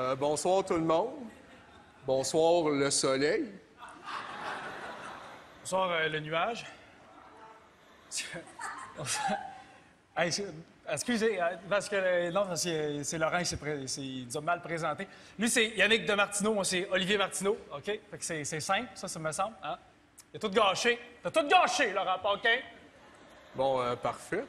Bonsoir tout le monde. Bonsoir le soleil. Bonsoir le nuage. Hey, excusez, parce que non, c'est Laurent, il nous a mal présenté. Lui, c'est Yannick de Martineau, moi, c'est Olivier Martineau, OK? Fait que c'est simple, ça me semble, hein? T'as tout gâché. T'as tout gâché, Laurent Paquin. Bon, parfait.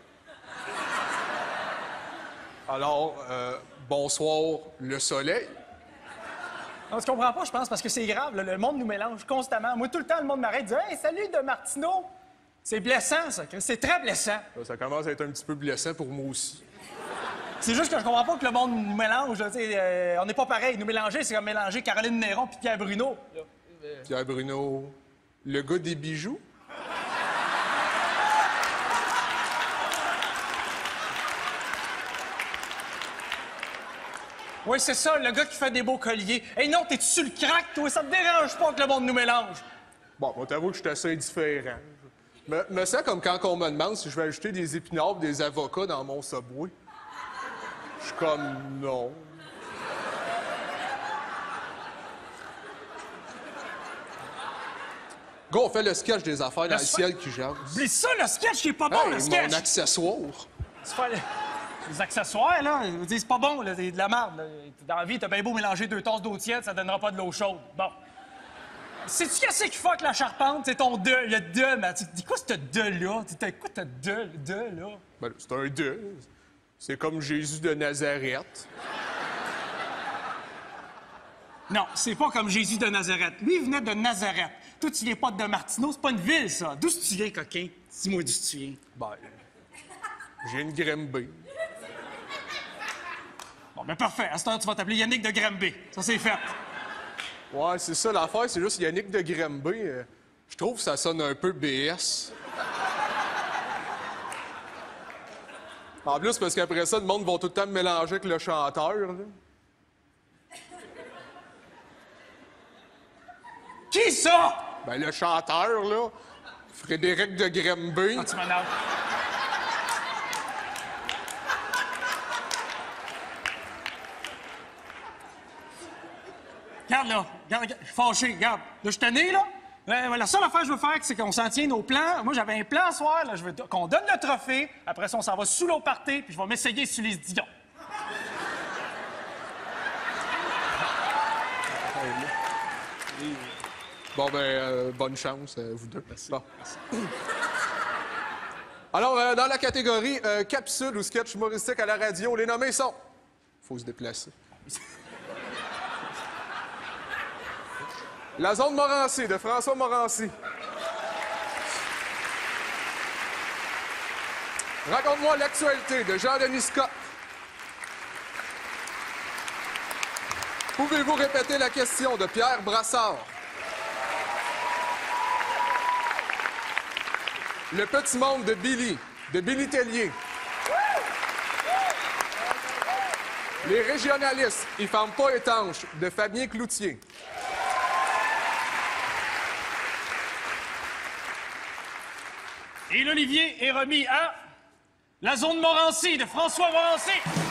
Alors, bonsoir le soleil. Non, je comprends pas, je pense, parce que c'est grave, le monde nous mélange constamment. Moi, tout le temps, le monde m'arrête et dit « Hey, salut de Martineau! » C'est blessant, ça. C'est très blessant. Ça commence à être un petit peu blessant pour moi aussi. C'est juste que je comprends pas que le monde nous mélange. On n'est pas pareil. Nous mélanger, c'est comme mélanger Caroline Néron puis Pierre Bruno. Pierre Bruno, le gars des bijoux? Oui, c'est ça, le gars qui fait des beaux colliers. Hey non, t'es-tu sur le crack, toi? Ça te dérange pas que le monde nous mélange? Bon, moi, t'avoue que je suis assez indifférent. Me sens comme quand on me demande si je vais ajouter des épinards et des avocats dans mon Subway. Je suis comme, non. Gars, on fait le sketch des affaires dans le ciel qui jase. Oublie ça, le sketch, il est pas bon, le sketch! Mon accessoire. C'est pas les accessoires, là, c'est pas bon, là, c'est de la merde. Là. Dans la vie, t'as bien beau mélanger 2 tasses d'eau tiède, ça donnera pas de l'eau chaude. Bon. Sais-tu qu'est-ce qui fuck la charpente? C'est ton de, le de, mais tu dis quoi ce de-là? T'as quoi ce de, là? Ben, c'est un de. C'est comme Jésus de Nazareth. Non, c'est pas comme Jésus de Nazareth. Lui, il venait de Nazareth. Toi, tu viens pas de Martineau, c'est pas une ville, ça. D'où tu viens, coquin? Dis-moi d'où tu viens. Ben, j'ai une Grimby. Bon, ben parfait. À cette heure, tu vas t'appeler Yannick de Granby. Ça, c'est fait. Ouais, c'est ça l'affaire, c'est juste Yannick de Granby. Je trouve que ça sonne un peu BS. En plus, parce qu'après ça, le monde va tout le temps me mélanger avec le chanteur, là. Qui ça? Ben, le chanteur, là, Frédéric de Granby. Ah, tu m'énerves. Regarde, là. Regarde, je suis fâché. Regarde. Là, je suis tanné, là. La seule affaire que je veux faire, c'est qu'on s'en tienne au plan. Moi, j'avais un plan ce soir, là. Je veux qu'on donne le trophée. Après ça, on s'en va sous l'eau party, puis je vais m'essayer sur les Dion. Bon, ben, bonne chance, vous deux. Merci. Bon. Alors, dans la catégorie capsule ou sketch humoristique à la radio, les nommés sont... Faut se déplacer. La zone Morancy, de François Morancy. Raconte-moi l'actualité, de Jean-Denis Scott. Pouvez-vous répéter la question, de Pierre Brassard. Le petit monde, de Billy Tellier. Les régionalistes, ils ferment pas étanche, de Fabien Cloutier. Et l'Olivier est remis à la zone Morancy, de François Morancy.